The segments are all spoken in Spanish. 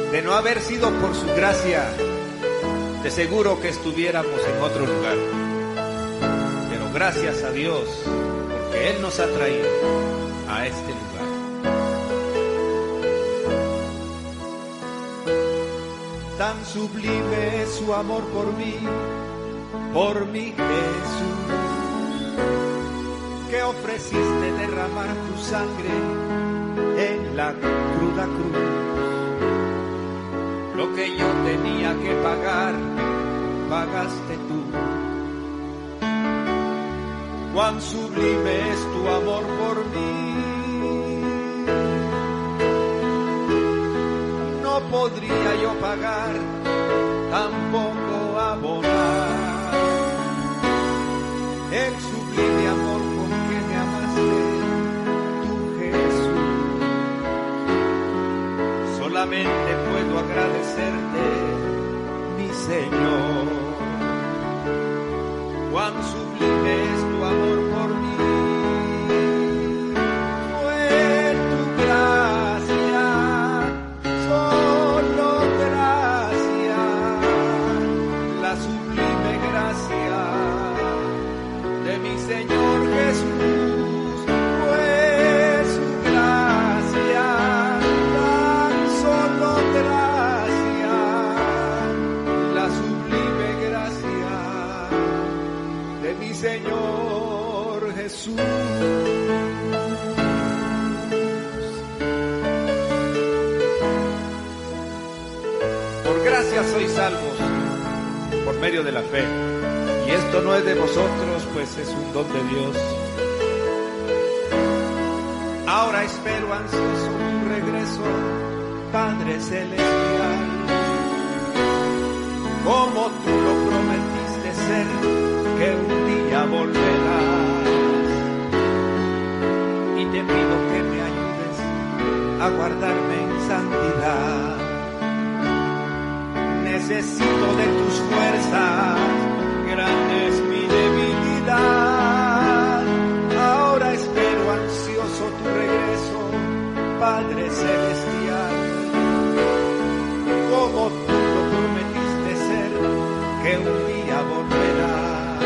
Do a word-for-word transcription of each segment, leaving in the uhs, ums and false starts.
De no haber sido por su gracia, de seguro que estuviéramos en otro lugar. Pero gracias a Dios, porque Él nos ha traído a este lugar. Tan sublime es su amor por mí, por mi Jesús, que ofreciste derramar tu sangre en la cruda cruz. Lo que yo tenía que pagar, pagaste tú. Cuán sublime es tu amor por mí. No podría yo pagar, tampoco abonar el sublime amor con que me amaste, tu Jesús. Solamente puedo agradecerte, mi Señor. Cuán sublime es tu amor por mí. Fue tu gracia, solo gracia, la sublime gracia de mi Señor Jesús. Fue su gracia, tan solo gracia, la sublime gracia de mi Señor Jesús. Por gracia sois salvos, por medio de la fe. Y esto no es de vosotros, pues es un don de Dios. Ahora espero ansioso tu regreso, Padre Celestial. Como tú lo prometiste ser, que un día volverás. Y te pido que me ayudes a guardarme en santidad. Necesito de tus fuerzas, grande es mi debilidad. Ahora espero ansioso tu regreso, Padre Celestial. Como tú lo prometiste ser, que un día volverás.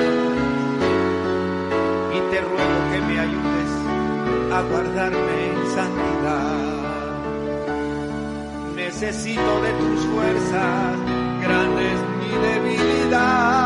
Y te ruego que me ayudes a guardarme en santidad. Necesito de tus fuerzas, grande es mi debilidad.